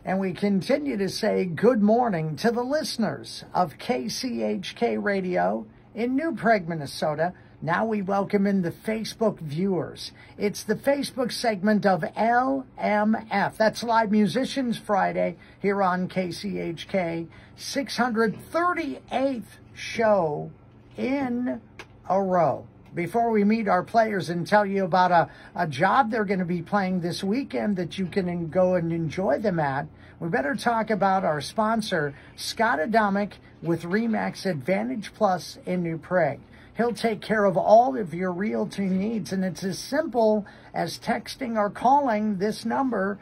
And we continue to say good morning to the listeners of KCHK Radio in New Prague, Minnesota. Now we welcome in the Facebook viewers. It's the Facebook segment of LMF. That's Live Musicians Friday here on KCHK. 638th show in a row. Before we meet our players and tell you about a job they're going to be playing this weekend that you can go and enjoy them at, we better talk about our sponsor, Scott Adamick with RE/MAX Advantage Plus in New Prague. He'll take care of all of your realty needs, and it's as simple as texting or calling this number,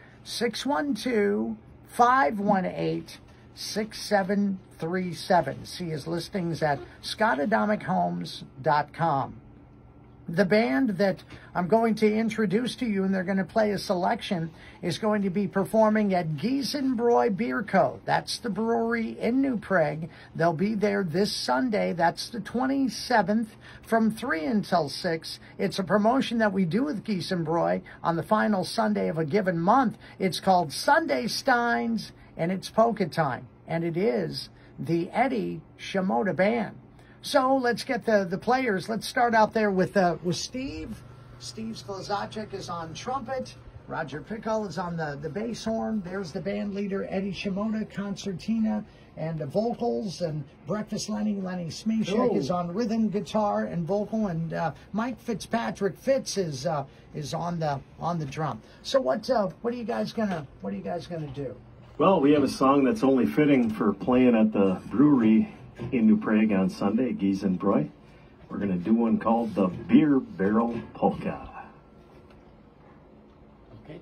612-518-6737. See his listings at scottadamickhomes.com. The band that I'm going to introduce to you, and they're going to play a selection, is going to be performing at Giesenbräu Beer Co. That's the brewery in New Prague. They'll be there this Sunday. That's the 27th from 3 until 6. It's a promotion that we do with Giesenbräu on the final Sunday of a given month. It's called Sunday Steins, and it's polka time. And it is the Eddie Shimoda Band. So let's get the players. Let's start out there with Steve. Steve Sklazacek is on trumpet. Roger Pickle is on the bass horn. There's the band leader, Eddie Shimoda, concertina and vocals. And Breakfast Lenny Smeshek is on rhythm guitar and vocal. And Mike Fitzpatrick Fitz is on the drum. So what are you guys gonna do? Well, we have a song that's only fitting for playing at the brewery in New Prague on Sunday, Giesenbräu. We're going to do one called the Beer Barrel Polka. Okay.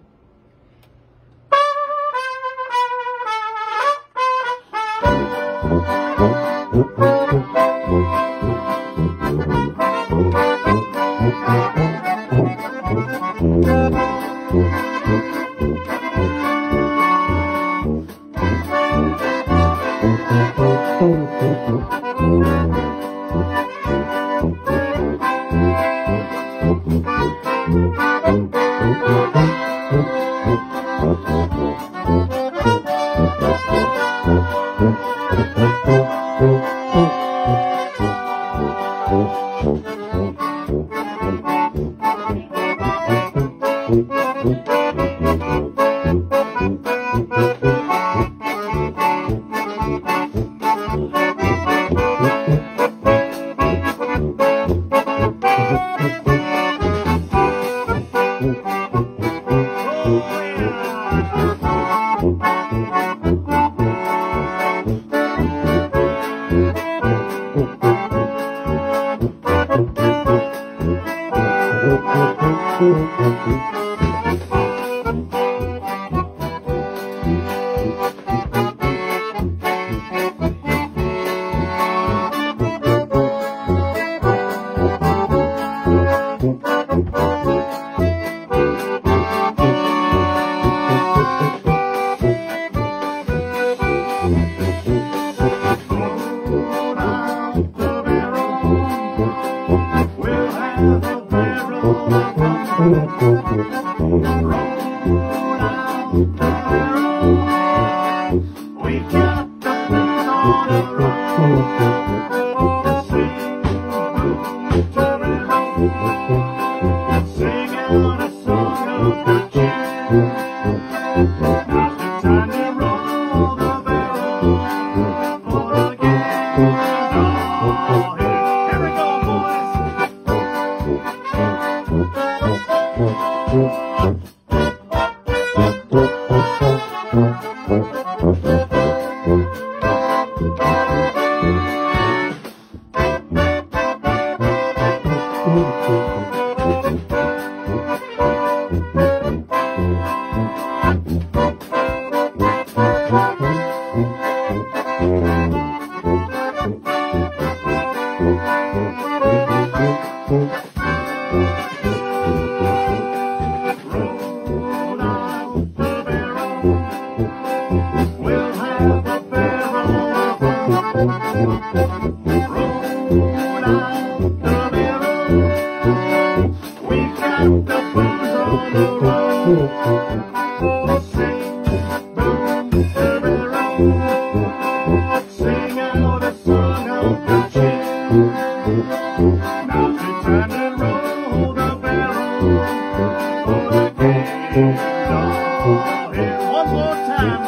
Slow time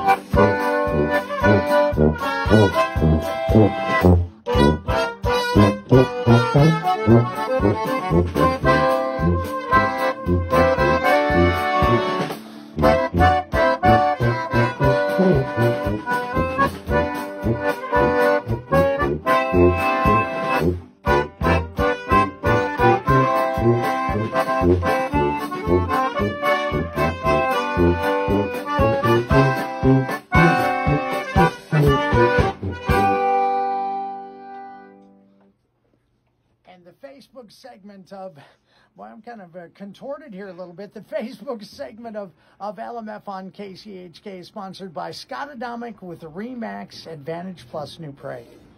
And the Facebook segment of, well, I'm kind of contorted here a little bit. The Facebook segment of LMF on KCHK is sponsored by Scott Atomic with the Remax Advantage Plus New Prey.